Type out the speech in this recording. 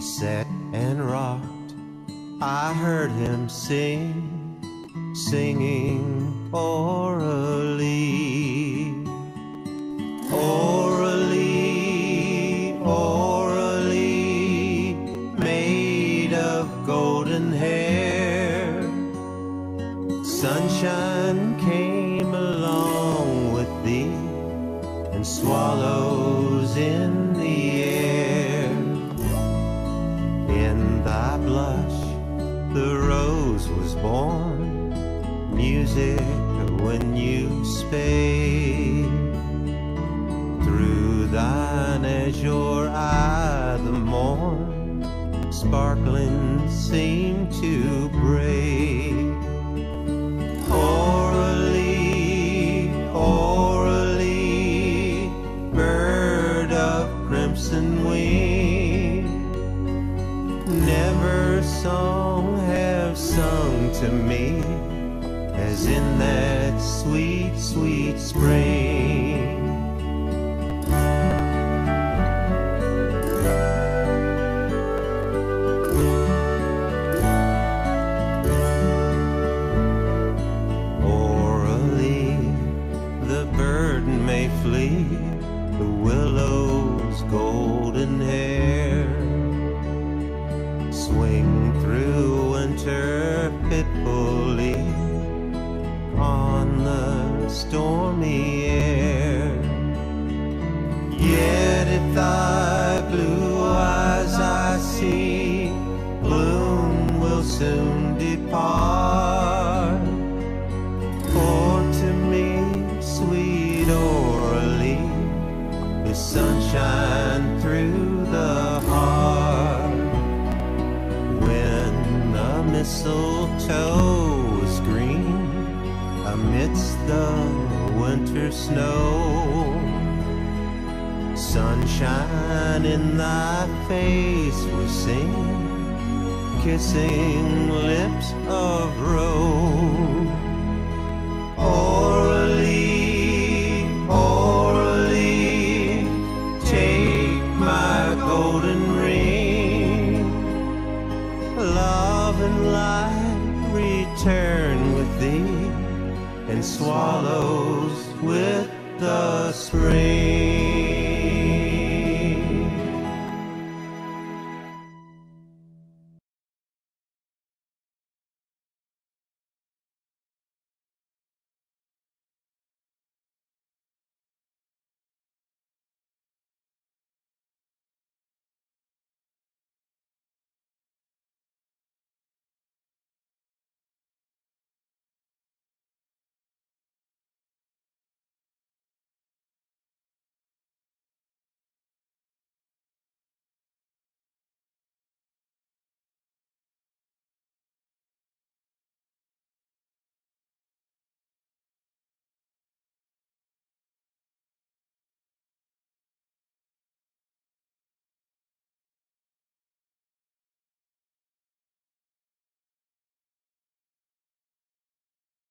sat and rocked. I heard him singing Oralee. Oralee, Oralee, made of golden hair. Sunshine came along with thee, and swallows in the air. In thy blush the rose was born, music when you spake. Through thine azure eye the morn sparkling seemed to break. Oralee, Oralee, bird of crimson wing, never song have sung to me as in that sweet, sweet spring. May flee the willow's golden hair, swing through winter fitfully on the stormy air. Yet if thy blue eyes I see, gloom will soon depart. For to me, sweet Oralee, is sunshine through the heart. When the mistletoe is green amidst the winter snow, sunshine in thy face was seen, kissing lips of rose. Oralee, Oralee, take my golden ring. Love and light return with thee, and swallows with the spring.